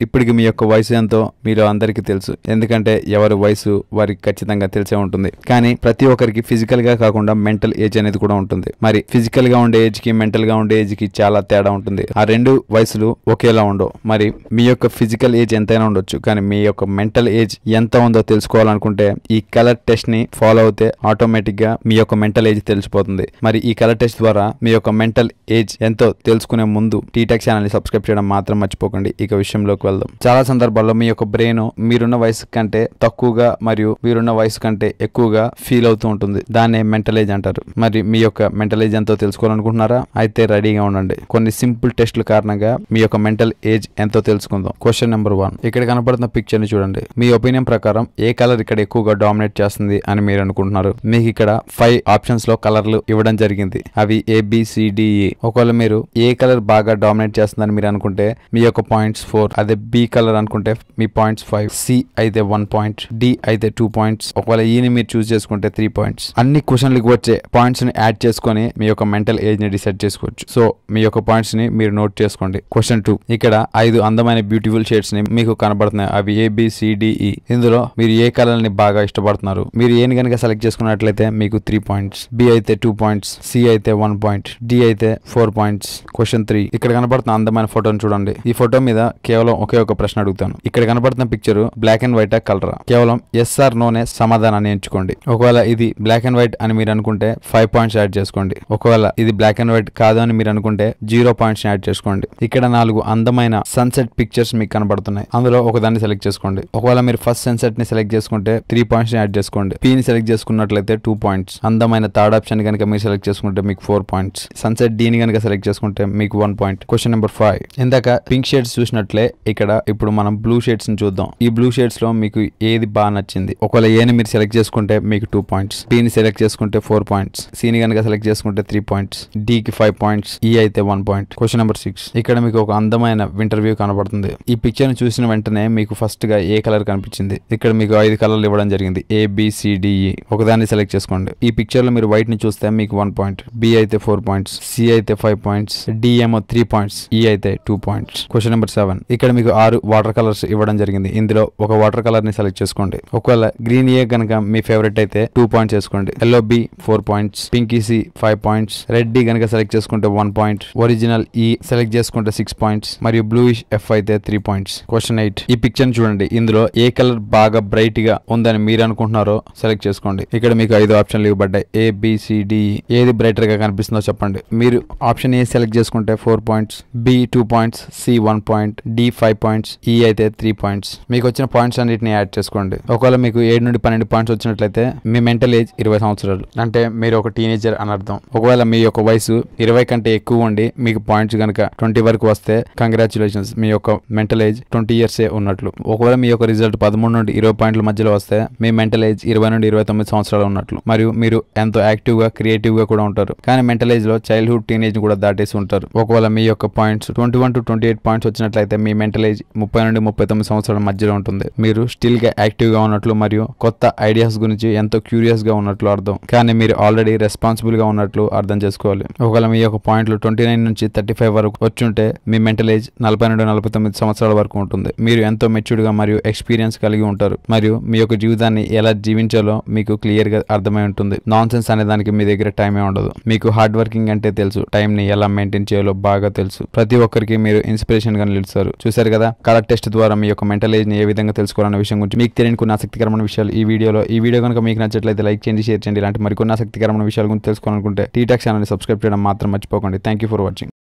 ఇప్పటికి మీ యొక్క వయసు ఎంతో మీలో అందరికీ తెలుసు, ఎందుకంటే ఎవరి వయసు వారికి ఖచ్చితంగా తెలిసే ఉంటుంది. కానీ ప్రతి ఒక్కరికి ఫిజికల్ గా కాకుండా మెంటల్ ఏజ్ అనేది కూడా ఉంటుంది. మరి ఫిజికల్ గా ఉండే ఏజ్ కి మెంటల్ గా ఉండే ఏజ్ కి చాలా తేడా ఉంటుంది. ఆ రెండు వయసులు ఒకేలా ఉండవు. మరి మీ యొక్క ఫిజికల్ ఏజ్ ఎంతైనా ఉండొచ్చు, కానీ మీ యొక్క మెంటల్ ఏజ్ ఎంత ఉందో తెలుసుకోవాలనుకుంటే ఈ కలర్ టెస్ట్ ని ఫాలో అవుతే ఆటోమేటిక్ గా మీ యొక్క మెంటల్ ఏజ్ తెలిసిపోతుంది. మరి ఈ కలర్ టెస్ట్ ద్వారా మీ యొక్క మెంటల్ ఏజ్ ఎంతో తెలుసుకునే ముందు టీటెక్ ఛానల్ ని సబ్స్క్రైబ్ చేయడం మాత్రం మర్చిపోకండి. ఇక విషయంలోకి వెళ్దాం. చాలా సందర్భాల్లో మీ యొక్క బ్రెయిన్ మీరున్న వయసు కంటే తక్కువగా మరియు మీరున్న వయసు కంటే ఎక్కువగా ఫీల్ అవుతూ ఉంటుంది. దాన్నే మెంటల్ ఏజ్ అంటారు. మరి మీ యొక్క మెంటల్ ఏజ్ ఎంతో తెలుసుకోవాలనుకుంటున్నారా? అయితే రెడీగా ఉండండి. కొన్ని సింపుల్ టెస్టుల కారణంగా మీ యొక్క మెంటల్ ఏజ్ ఎంతో తెలుసుకుందాం. Question number 1. ఇక్కడ కనపడుతున్న పిక్చర్ ని చూడండి. మీ ఒపీనియన్ ప్రకారం ఏ కలర్ ఇక్కడ ఎక్కువగా డామినేట్ చేస్తుంది అని మీరు అనుకుంటున్నారు? మీకు ఇక్కడ 5 ఆప్షన్స్ లో కలర్లు ఇవ్వడం జరిగింది. అవి ABCDE. ఒకవేళ మీరు ఏ కలర్ బాగా డామినేట్ చేస్తుందని మీరు అనుకుంటే మీ యొక్క పాయింట్స్ 4. అదే B కలర్ అనుకుంటే మీ పాయింట్స్ 5. C అయితే 1 పాయింట్, D అయితే 2 పాయింట్స్. ఒకవేళ ఈని మీరు చూస్ చేసుకుంటే 3 పాయింట్స్. అన్ని క్వశ్చన్లకు వచ్చే పాయింట్స్ ని యాడ్ చేసుకొని మీ యొక్క మెంటల్ ఏజ్ ని డిసైడ్ చేసుకోవచ్చు. సో మీ యొక్క పాయింట్స్ ని మీరు నోట్ చేసుకోండి. క్వశ్చన్ 2. ఇక్కడ 5 అందమైన బ్యూటిఫుల్ షేడ్స్ ని మీకు కనబడుతున్నాయి. అవి ABCDE. ఇందులో మీరు ఏ కలర్ ని బాగా ఇష్టపడుతున్నారు? మీరు ఏని కనుక సెలెక్ట్ చేసుకున్నట్లయితే మీకు 3 పాయింట్స్, B అయితే 2 పాయింట్స్, C అయితే 1 పాయింట్, D అయితే 4 పాయింట్స్. క్వశ్చన్ 3. ఇక్కడ కనబడుతున్న అందమైన ఫోటోని చూడండి. ఈ ఫోటో మీద కేవలం ఒకే ఒక ప్రశ్న అడుగుతాను. ఇక్కడ కనబడుతున్న పిక్చర్ బ్లాక్ అండ్ వైట్ కలరా? కేవలం ఎస్ ఆర్ నోనే సమాధానాన్ని ఎంచుకోండి. ఒకవేళ ఇది బ్లాక్ అండ్ వైట్ అని మీరు అనుకుంటే 5 పాయింట్స్ యాడ్ చేసుకోండి. ఒకవేళ ఇది బ్లాక్ అండ్ వైట్ కాదు అని మీరు అనుకుంటే 0 పాయింట్స్ యాడ్ చేసుకోండి. ఇక్కడ 4 అందమైన సన్సెట్ పిక్చర్స్ మీకు కనబడుతున్నాయి. అందులో ఒక దాన్ని సెలెక్ట్ చేసుకోండి. ఒకవేళ మీరు ఫస్ట్ సన్సెట్ ని సెలెక్ట్ చేసుకుంటే 3 పాయింట్స్ యాడ్ చేసుకోండి. P ని సెలెక్ట్ చేసుకున్నట్లయితే 2 పాయింట్స్. అందమైన థర్డ్ ఆప్షన్ కనుక మీరు సెలెక్ట్ చేసుకుంటే మీకు 4 పాయింట్స్. సన్సెట్ D ని కనుక సెలెక్ట్ చేసుకుంటే మీకు 1 పాయింట్. Question number 5. ఇందాక పింక్ షేడ్స్ చూసినట్లే ఇక్కడ ఇప్పుడు మనం బ్లూ షేడ్స్ ని చూద్దాం. ఈ బ్లూ షేడ్స్ లో మీకు ఏది బాగా నచ్చింది? ఒకవేళ A ని మీరు సెలెక్ట్ చేసుకుంటే మీకు 2 పాయింట్స్, B ని సెలెక్ట్ చేసుకుంటే 4 పాయింట్స్, C ని కనుక సెలెక్ట్ చేసుకుంటే 3 పాయింట్స్, D కి 5 పాయింట్స్, E అయితే 1 పాయింట్. Question number 6. ఇక్కడ మీకు ఒక అందమైన వింటర్ వ్యూ కనబడుతుంది. ఈ పిక్చర్ ని చూసిన వెంటనే మీకు ఫస్ట్ గా ఏ కలర్ కనిపించింది? ఇక్కడ మీకు 5 కలర్లు ఇవ్వడం జరిగింది. ABCDE. ఒకదాన్ని సెలెక్ట్ చేసుకోండి. ఈ పిక్చర్ లో మీరు వైట్ ని చూస్తే మీకు 1 పాయింట్, B అయితే 4 పాయింట్స్, C అయితే 5 పాయింట్స్, D ఏమో 3 పాయింట్స్, E అయితే 2 పాయింట్స్. Question number 7. ఇక్కడ మీకు 6 వాటర్ కలర్స్ ఇవ్వడం జరిగింది. ఇందులో ఒక వాటర్ కలర్ ని సెలెక్ట్ చేసుకోండి. ఒకవేళ గ్రీన్ ఏ కనుక మీ ఫేవరెట్ అయితే 2 పాయింట్స్ చేసుకోండి. Yellow B 4 points, pinky C 5 points, red D కనుక సెలెక్ట్ చేసుకుంటే 1 పాయింట్, ఒరిజినల్ E సెలెక్ట్ చేసుకుంటే 6 పాయింట్స్ మరియు బ్లూయిష్ F అయితే 3 పాయింట్స్. క్వశ్చన్ 8. ఈ పిక్చర్ చూడండి. ఇందులో ఏ కలర్ బాగా బ్రైట్ గా ఉందని మీరు అనుకుంటున్నారో సెలెక్ట్ చేసుకోండి. ఇక్కడ మీకు 5 ఆప్షన్లు ఇవ్వబడ్డాయి. ABCDE. ఏది బ్రైటర్ గా కనిపిస్తుందో చెప్పండి. మీరు ఆప్షన్ ఏ సెలెక్ట్ చేసుకుంటే 4 points, B 2 points, C 1 point, D 5 points, E అయితే 3 పాయింట్స్. మీకు వచ్చిన పాయింట్స్ అన్నిటిని యాడ్ చేసుకోండి. ఒకవేళ మీకు 7 నుండి 12 పాయింట్స్ వచ్చినట్లయితే మీ మెంటల్ ఏజ్ 20 సంవత్సరాలు, అంటే మీరు ఒక టీనేజర్ అని అర్థం. ఒకవేళ మీ యొక్క వయసు 20 కంటే ఎక్కువ ఉండి మీకు పాయింట్స్ కనుక 20 వరకు వస్తే కంగ్రాచులేషన్స్, మీ యొక్క మెంటల్ ఏజ్ 20 ఇయర్స్ ఉన్నట్లు. ఒకవేళ మీ యొక్క రిజల్ట్ 13 నుండి 20 పాయింట్ల మధ్యలో వస్తే మీ మెంటల్ ఏజ్ 20 నుండి 29 సంవత్సరాలు ఉన్నట్లు. మరియు మీరు ఎంతో యాక్టివ్ గా క్రియేటివ్ గా కూడా ఉంటారు. కానీ మెంటల్ ఏజ్ లో చైల్డ్హుడ్ టీనేజ్ కూడా దాటేసి ఉంటారు. ఒకవేళ మీ యొక్క పాయింట్స్ 21 to 28 పాయింట్స్ వచ్చినట్లయితే మీ మెంటల్ ఏజ్ 30 నుండి 39 సంవత్సరాల మధ్యలో ఉంటుంది. మీరు స్టిల్ గా యాక్టివ్ గా ఉన్నట్లు మరియు కొత్త ఐడియాస్ గురించి ఎంతో క్యూరియస్ గా ఉన్నట్లు అర్థం. కానీ మీరు ఆల్రెడీ రెస్పాన్సిబుల్ గా ఉన్నట్లు అర్థం చేసుకోవాలి. ఒకవేళ మీ యొక్క పాయింట్లు 29 నుంచి 35 వరకు వచ్చుంటే మీ మెంటల్ ఏజ్ 40 నుండి 49 సంవత్సరాల వరకు ఉంటుంది. మీరు ఎంతో మెచ్యూర్డ్ గా మరియు ఎక్స్పీరియన్స్ కలిగి ఉంటారు మరియు మీ యొక్క జీవితాన్ని ఎలా జీవించాలో మీకు క్లియర్ గా అర్థమై ఉంటుంది. నాన్ సెన్స్ అనే దానికి మీ దగ్గర టైమే ఉండదు. మీకు హార్డ్ వర్కింగ్ అంటే తెలుసు, టైం ని ఎలా మెయింటైన్ చేయాలో బాగా తెలుసు. ప్రతి ఒక్కరికి మీరు ఇన్స్పిరేషన్ గా నిలుస్తారు. చూసారు కదా, కలర్ టెస్ట్ ద్వారా మీ యొక్క మెంటల్ ఏజ్ ని ఏ విధంగా తెలుసుకోవాలనే విషయం గురించి మీకు తెలియని కొన్ని ఆసక్తికరమైన విషయాలు ఈ వీడియో కనుక మీకు నచ్చట్లయితే లైక్ చేయండి, షేర్ చేయండి. ఇలాంటి మరికొన్ని ఆసక్తికరమైన విషయాల గురించి తెలుసుకోవాలనుకుంటే టీటెక్ ఛానల్ ని సబ్స్క్రైబ్ చేయడం మాత్రం మర్చిపోకండి. Thank you for watching.